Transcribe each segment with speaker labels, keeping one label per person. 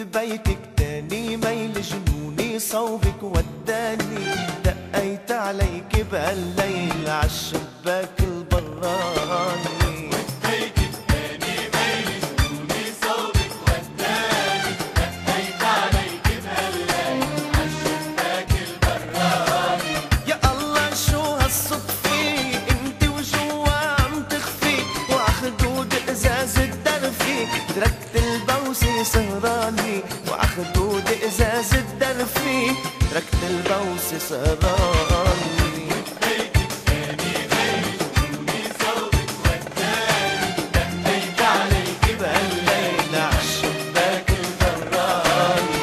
Speaker 1: بيتك تاني ميل جنوني صوبك وداني، دقيت عليك بهالليل عالشباك البراني.
Speaker 2: بيتك تاني ميل جنوني صوبك وداني، دقيت عليك بهالليل عالشباك البراني.
Speaker 1: يا الله شو هالصدفة انت وجوا عم تخفي، وعخدود ازاز الدرفي تركت البوسة سهراني، وعخدود ازاز الدرفي تركت البوسة سهراني.
Speaker 2: بيتك تاني ميل جنوني صوبك وداني، دقيت عليك
Speaker 1: بهالليل عالشباك البراني.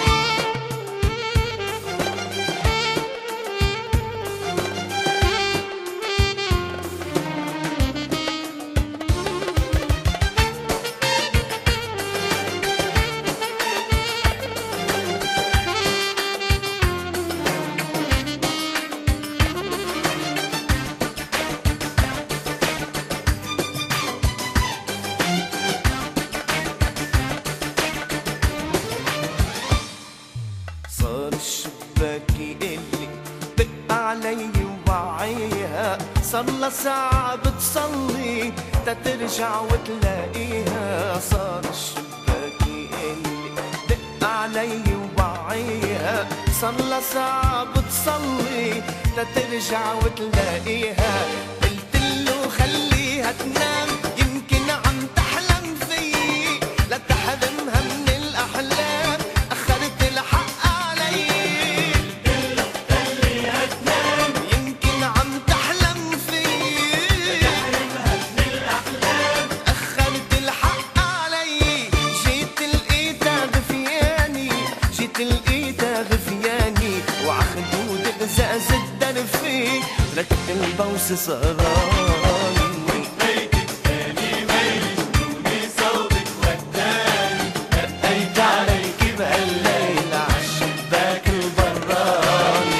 Speaker 1: صار الشباك يقلي دق علي ووعيها، صار ساعة بتصلي تترجع وتلاقيها. صار الشباك يقلي دق علي ووعيها، صار ساعة بتصلي تترجع وتلاقيها. قلتله خليها تنام يمكن عم تحلم فيي، لا تحرمها من الأحلام أخرت الحق علي.
Speaker 2: خليها تنام
Speaker 1: يمكن عم تحلم فيي،
Speaker 2: تحرمها من الأحلام.
Speaker 1: أخرت الحق علي. جيت لقيتها غفياني، جيت لقيتها غفياني، وعخدود ازاز الدرفي تركت البوسة سهراني.
Speaker 2: بيتك تاني ميل جنوني صوبك وداني،
Speaker 1: دقيت عليك بهالليل عالشباك البراني.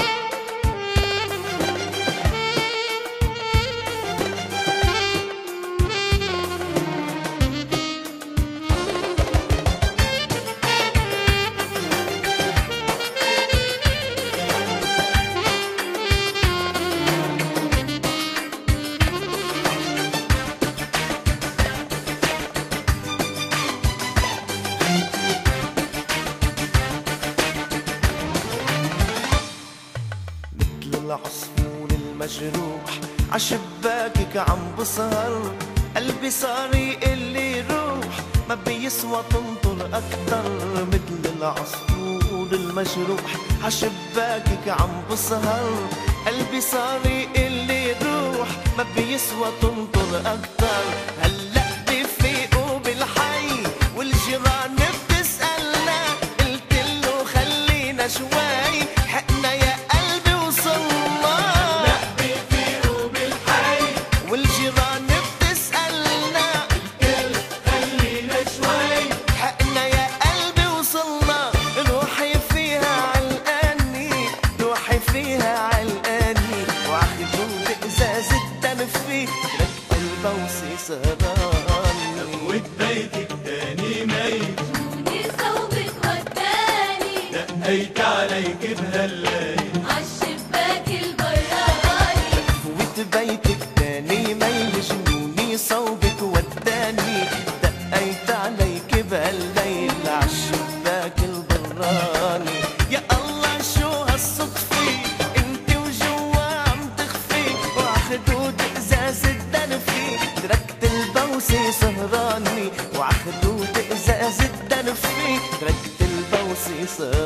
Speaker 1: مثل العصفور المجروح عشباكك عم بسهر، قلبي صار يقلي روح ما بيسوى تنطر أكتر. مثل العصفور المجروح عشباكك عم بسهر، قلبي صار يقلي روح ما بيسوى تنطر أكتر. هلأ بفيقوا بالحي والجيران بتسألنا، قلتله خلينا شوي حقنا يا قلبي وصلنا.
Speaker 2: لا بيفيقوا بالحي
Speaker 1: والجيران بتسألنا،
Speaker 2: الكل خلينا شوي.
Speaker 1: حقنا يا قلبي وصلنا. روحي فيها علقاني، روحي فيها علقاني، وعخدود ازاز الدنفي تركت البوسة سهراني.
Speaker 2: وبيتك تاني ميل
Speaker 3: جنوني صوبك وداني،
Speaker 2: دقيت عليك بهالليل
Speaker 3: عالشباك البراني.
Speaker 1: فوت بيتك تاني ميل جنوني صوبك وداني، دقيت عليك بهالليل عالشباك البراني. يا الله شو هالصدفة انت وجوا عم تخفي، وعخدود ازاز الدنفي تركت البوسة سهراني، وعخدود ازاز الدنفي تركت البوسة سهراني.